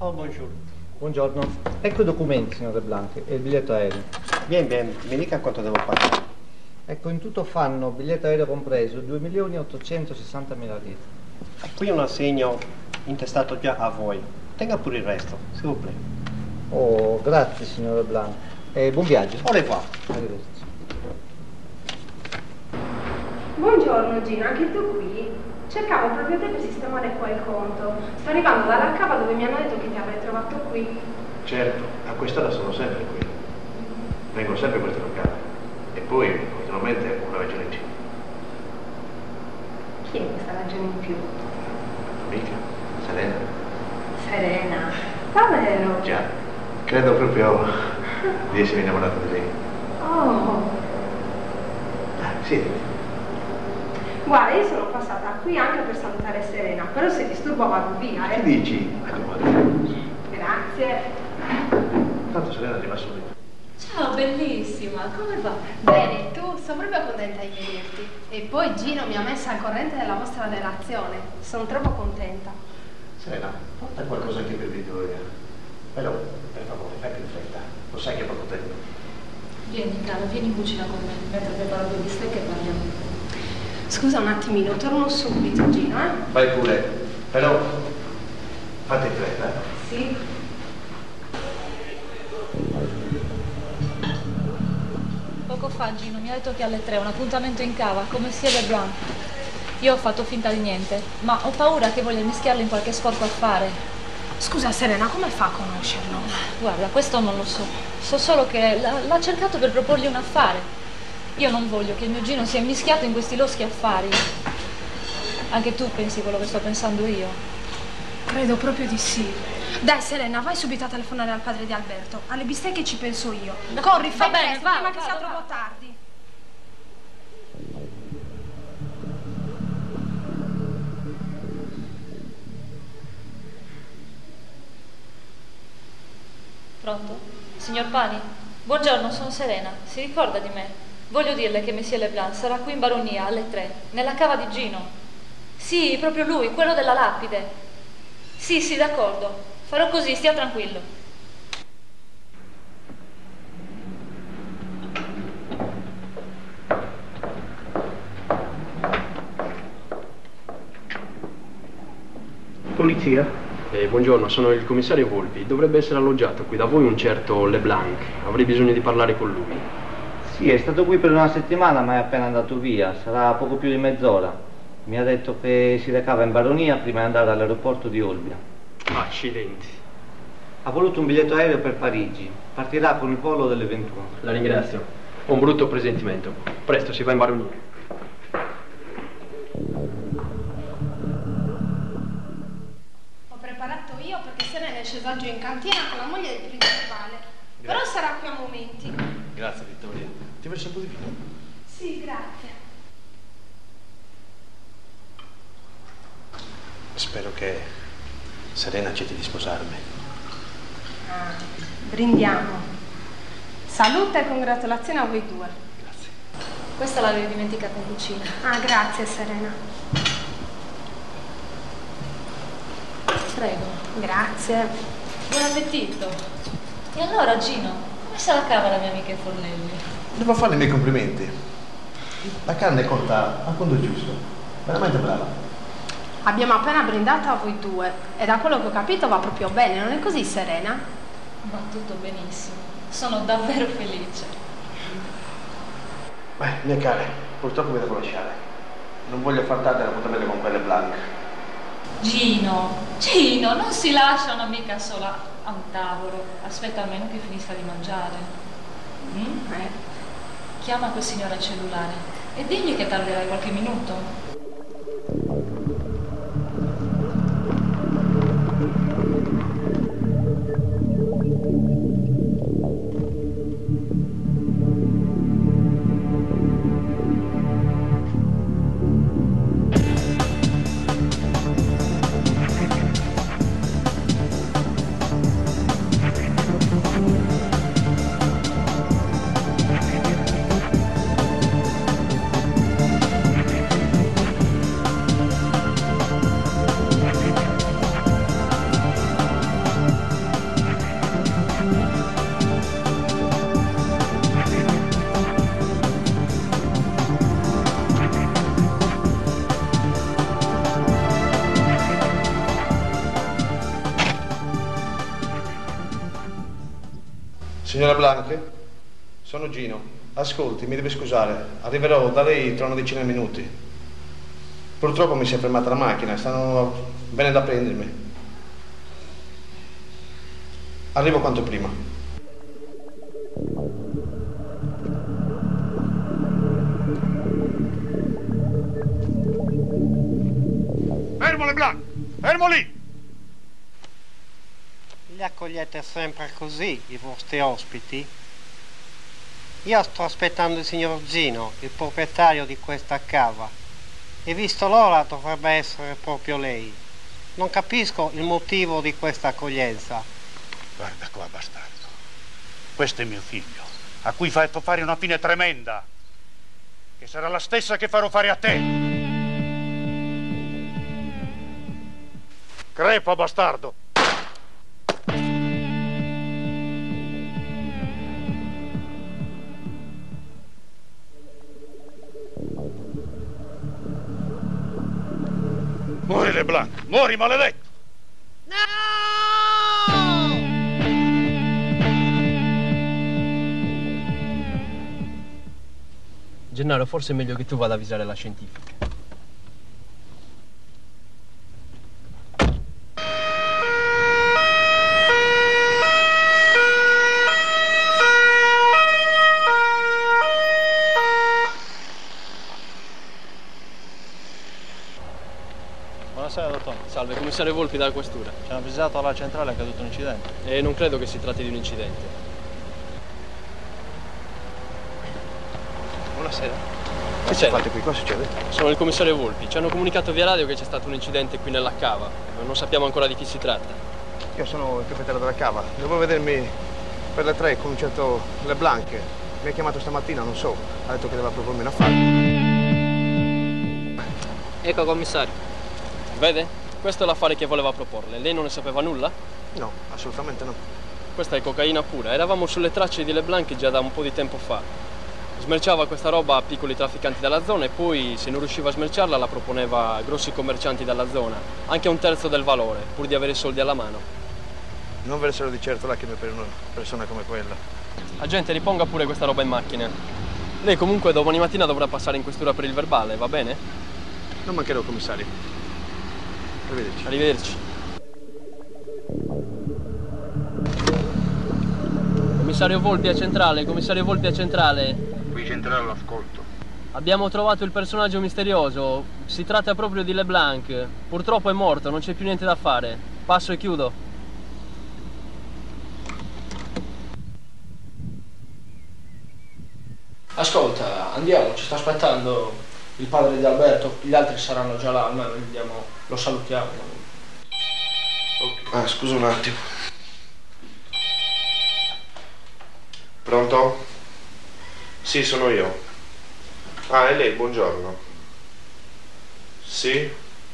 Oh, buongiorno. Buongiorno. Ecco i documenti, signore Blanchi, e il biglietto aereo. Bien, mi dica quanto devo pagare. Ecco, in tutto fanno, biglietto aereo compreso, 2.860.000 lire. Qui un assegno intestato già a voi. Tenga pure il resto, s'il vous plaît. Oh, grazie, signore Blanchi. E buon viaggio. Au revoir. Arrivederci. Buongiorno Gino, anche tu qui? Cercavo proprio te per sistemare qua il conto. Sto arrivando dalla cava dove mi hanno detto che ti avrei trovato qui. Certo, a quest'ora sono sempre qui. Vengo sempre a questo locale. E poi, fortunatamente, una ragione in più. Chi è questa ragione in più? Amica, Serena. Serena. Davvero? Già, credo proprio di essere innamorato di lei. Oh. Sì. Guarda, io sono passata qui anche per salutare Serena, però se disturbo vado via, Che dici? Grazie. Tanto Serena arriva subito. Ciao, bellissima, come va? Bene, tu sono proprio contenta di vederti. E poi Gino mi ha messa al corrente della vostra relazione. Sono troppo contenta. Serena, porta qualcosa anche per Vittoria. Però, per favore, fai più in fretta. Lo sai che è poco tempo. Vieni, cara, vieni in cucina con me, mentre preparo due bistecche e parliamo. Scusa un attimino, torno subito, Gino, Vai pure, però fate in fretta, Sì. Poco fa Gino mi ha detto che alle 3 un appuntamento in cava, come sia LeBlanc. Io ho fatto finta di niente, ma ho paura che voglia mischiarlo in qualche sporco affare. Scusa Serena, come fa a conoscerlo? Guarda, questo non lo so. So solo che l'ha cercato per proporgli un affare. Io non voglio che il mio Gino sia mischiato in questi loschi affari. Anche tu pensi quello che sto pensando io? Credo proprio di sì. Dai Serena, vai subito a telefonare al padre di Alberto. Alle bistecche ci penso io. Corri, fai presto, prima che sia troppo tardi. Pronto? Signor Pani? Buongiorno, sono Serena. Si ricorda di me? Voglio dirle che Messie Leblanc sarà qui in baronia alle 3, nella cava di Gino. Sì, proprio lui, quello della lapide. Sì, d'accordo. Farò così, stia tranquillo. Polizia? Buongiorno, sono il commissario Volpi. Dovrebbe essere alloggiato qui da voi un certo Leblanc. Avrei bisogno di parlare con lui. Sì, è stato qui per una settimana ma è appena andato via, sarà poco più di mezz'ora. Mi ha detto che si recava in baronia prima di andare all'aeroporto di Olbia. Accidenti. Ha voluto un biglietto aereo per Parigi, partirà con il volo delle 21. La ringrazio. Ho un brutto presentimento. Presto si va in baronia. Ho preparato io perché Serena è scesa giù in cantina con la moglie del principale. Però sarà qui a momenti. Grazie Vittoria. Ti ho messo un po' di vino? Sì, grazie. Spero che Serena accetti di sposarmi. Brindiamo. Salute e congratulazioni a voi due. Grazie. Questa l'avevi dimenticata in cucina. Grazie Serena. Prego. Grazie. Buon appetito. E allora, Gino, come se la cava la mia amica Fornelli? Devo farle i miei complimenti. La carne è cotta al punto giusto. Veramente brava. Abbiamo appena brindato a voi due e da quello che ho capito va proprio bene, non è così Serena? Va tutto benissimo. Sono davvero felice. Beh, mie care, purtroppo vi devo lasciare. Non voglio far tardi l'appuntamento con quelle Blanc. Gino, non si lascia un'amica sola a un tavolo. Aspetta almeno che finisca di mangiare. Chiama quel signore al cellulare e digli che tarderai qualche minuto. Signora Blanche, sono Gino. Ascolti, mi deve scusare. Arriverò da lei tra una decina di minuti. Purtroppo mi si è fermata la macchina, stanno venendo a prendermi. Arrivo quanto prima. Fermo Leblanc! Fermo lì! Li accogliete sempre così, i vostri ospiti? Io sto aspettando il signor Gino, il proprietario di questa cava, e visto l'ora dovrebbe essere proprio lei. Non capisco il motivo di questa accoglienza. Guarda qua, bastardo. Questo è mio figlio, a cui fai fare una fine tremenda, che sarà la stessa che farò fare a te. Crepa, bastardo! Muori, Leblanc! Muori, maledetto! Gennaro, forse è meglio che tu vada a avvisare la scientifica. Buonasera, dottore. Salve, commissario Volpi dalla questura. Ci hanno avvisato alla centrale che è caduto un incidente. E non credo che si tratti di un incidente. Buonasera. Che fate qui? Cosa succede? Sono il commissario Volpi. Ci hanno comunicato via radio che c'è stato un incidente qui nella cava. Non sappiamo ancora di chi si tratta. Io sono il proprietario della cava. Devo vedermi per le 3 con un certo Leblanc. Mi ha chiamato stamattina, non so. Ha detto che doveva propormi un affare. Ecco, commissario. Vede? Questo è l'affare che voleva proporle. Lei non ne sapeva nulla? No, assolutamente no. Questa è cocaina pura. Eravamo sulle tracce di Leblanc già da un po' di tempo fa. Smerciava questa roba a piccoli trafficanti della zona e poi, se non riusciva a smerciarla, la proponeva a grossi commercianti della zona. Anche a un terzo del valore, pur di avere i soldi alla mano. Non versero di certo lacrime per una persona come quella. Agente, riponga pure questa roba in macchina. Lei comunque domani mattina dovrà passare in questura per il verbale, va bene? Non mancherò, commissario. Arrivederci. Arrivederci. Commissario Volpi a centrale, commissario Volpi a centrale. Qui centrale l'ascolto. Abbiamo trovato il personaggio misterioso. Si tratta proprio di Leblanc. Purtroppo è morto, non c'è più niente da fare. Passo e chiudo. Ascolta, andiamo, ci sta aspettando il padre di Alberto, gli altri saranno già là, almeno andiamo, lo salutiamo. Ah, scusa un attimo. Pronto? Sì, sono io. Ah, è lei, buongiorno. Sì?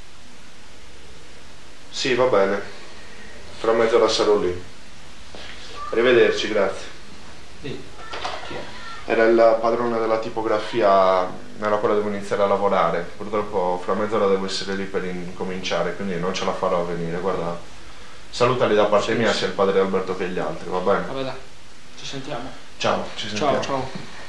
Sì, va bene. Fra mezz'ora sarò lì. Arrivederci, grazie. Sì. Chi è? Era il padrone della tipografia nella quale devo iniziare a lavorare. Purtroppo fra mezz'ora devo essere lì per incominciare, quindi non ce la farò a venire. Guarda, salutali da parte mia sia il padre Alberto che gli altri, va bene? Vabbè dai, ci sentiamo. Ciao, ci sentiamo. Ciao, ciao.